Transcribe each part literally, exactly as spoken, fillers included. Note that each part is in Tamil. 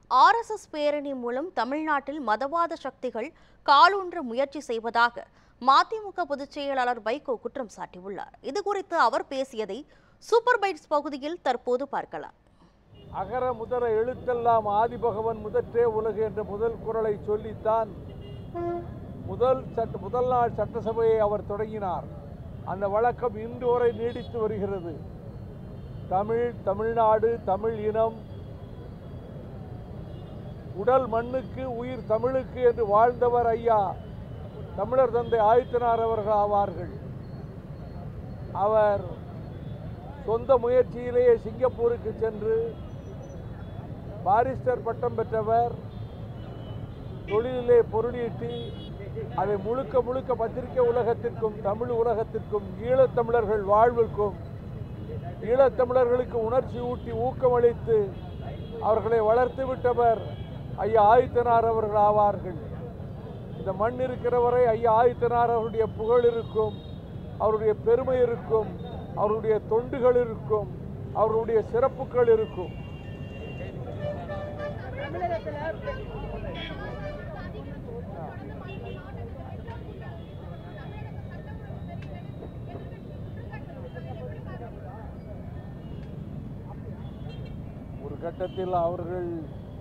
ஆர் எஸ் எஸ் பேரணி மூலம் தமிழ்நாட்டில் மதவாத சக்திகள் காலூன்ற முயற்சி செய்வதாக மதிமுக பொதுச் செயலாளர் வைகோ குற்றம் சாட்டியுள்ளார். இதுகுறித்து அவர் பேசியதை சூப்பர் பைட்ஸ் பகுதியில் தற்போது பார்க்கலாம். அகர முதல எழுத்தெல்லாம் ஆதிபகவன் முதற்றே உலகு என்ற முதல் குறளை சொல்லித்தான் முதல் சட்ட முதல் நாள் சட்டசபையை அவர் தொடங்கினார். அந்த வழக்கம் இன்று வரை நீடித்து வருகிறது. தமிழ், தமிழ்நாடு, தமிழ் இனம், உடல் மண்ணுக்கு உயிர் தமிழுக்கு என்று வாழ்ந்தவர் ஐயா தமிழர் தந்தை ஆதித்தனார் அவர்கள் ஆவார்கள். அவர் சொந்த முயற்சியிலேயே சிங்கப்பூருக்கு சென்று பாரிஸ்டர் பட்டம் பெற்றவர். தொழிலிலே பொருளீட்டி அதை முழுக்க முழுக்க பத்திரிகை உலகத்திற்கும் தமிழ் உலகத்திற்கும் ஈழத்தமிழர்கள் வாழ்வுக்கும் ஈழத்தமிழர்களுக்கு உணர்ச்சி ஊட்டி ஊக்கமளித்து அவர்களை வளர்த்து விட்டவர் ஐயா ஆதித்தனார் அவர்கள் ஆவார்கள். இந்த மண் இருக்கிற வரை ஐயா ஆதித்தனார் அவருடைய புகழ் இருக்கும், அவருடைய பெருமை இருக்கும், அவருடைய தொண்டுகள் இருக்கும், அவருடைய சிறப்புகள் இருக்கும். ஒரு கட்டத்தில் அவர்கள்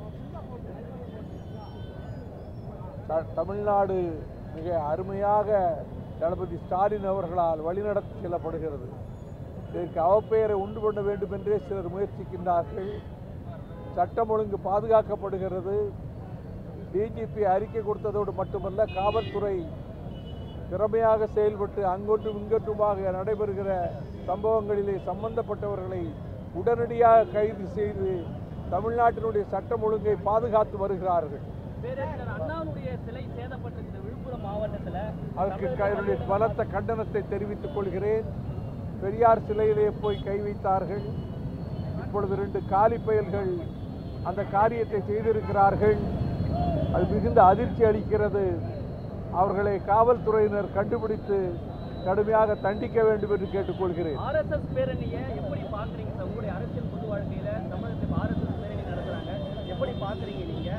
தமிழ்நாடு மிக அருமையாக தளபதி ஸ்டாலின் அவர்களால் வழிநடத்தி செல்லப்படுகிறது. இதற்கு அவப்பெயரை உண்டு பண்ண வேண்டும் என்றே சிலர் முயற்சிக்கின்றார்கள். சட்டம் ஒழுங்கு பாதுகாக்கப்படுகிறது. டிஜிபி அறிக்கை கொடுத்ததோடு மட்டுமல்ல, காவல்துறை திறமையாக செயல்பட்டு அங்கொன்றும் இங்கொன்றுமாக நடைபெறுகிற சம்பவங்களிலே சம்பந்தப்பட்டவர்களை உடனடியாக கைது செய்து தமிழ்நாட்டினுடைய சட்டம் ஒழுங்கை பாதுகாத்து வருகிறார்கள். அதற்கு என்னுடைய பலத்த கண்டனத்தை தெரிவித்துக் கொள்கிறேன். பெரியார் சிலையிலே போய் கை வைத்தார்கள். இப்பொழுது ரெண்டு காலி பயல்கள் அந்த காரியத்தை செய்திருக்கிறார்கள். அது மிகுந்த அதிர்ச்சி அளிக்கிறது. அவர்களை காவல்துறையினர் கண்டுபிடித்து கடுமையாக தண்டிக்க வேண்டும் என்று கேட்டுக்கொள்கிறேன். ஆர்எஸ்எஸ் பேரணியை எப்படி பார்க்குறீங்க சார்? உங்களுடைய அரசியல் பொது வாழ்க்கையில் தமிழகத்தில் ஆர்எஸ்எஸ் பேரணி நடத்துகிறாங்க, எப்படி பார்க்குறீங்க நீங்க?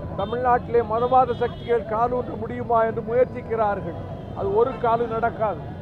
தமிழ்நாட்டிலே மதவாத சக்திகள் காலூன்ற முடியுமா என்று முயற்சிக்கிறார்கள். அது ஒரு காலம் நடக்காது.